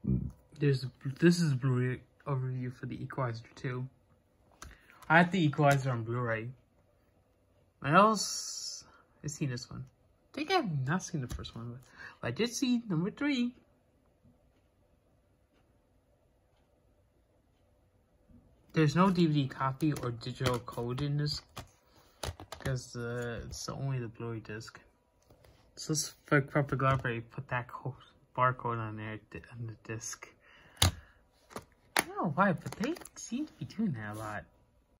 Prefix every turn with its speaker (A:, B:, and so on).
A: This is Blu-ray overview for the Equalizer 2. I had the Equalizer on Blu-ray. I've seen this one. I think I've not seen the first one, but I did see number 3. There's no DVD copy or digital code in this because it's only the Blu-ray disc. So it's for proper Blu-ray, put that barcode on there on the disc. I don't know why, but they seem to be doing that a lot.